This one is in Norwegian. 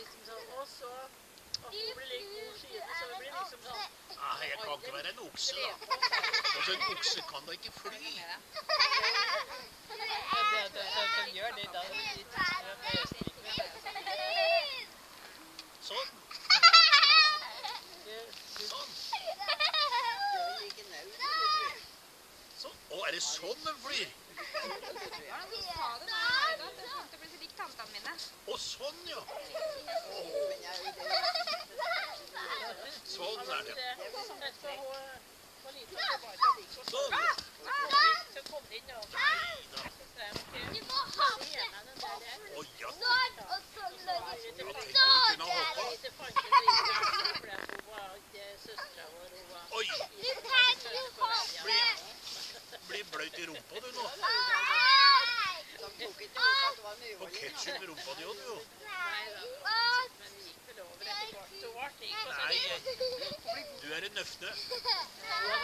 liksom sånn, og så at hun blir litt god skide, så det blir liksom sånn. Nei, jeg kan ikke være en okse, da. Altså, en okse kan da ikke fly. De gjør det da. Sånn. Sånn. Sånn. Å, er det sånn den flyr? Å, sånn, ja. Sånn er det. Sånn. Så kom det inn og Neida. Du må ha det. Å, ja. Sånn, og så når Jeg tenkte du kunne ha hoppet. Oi, Du kan jo hoppe. blir bløt i rumpa du nå. Nei. På ketchup i rumpa di også, du jo. Nei, du er en nøfne. Nei.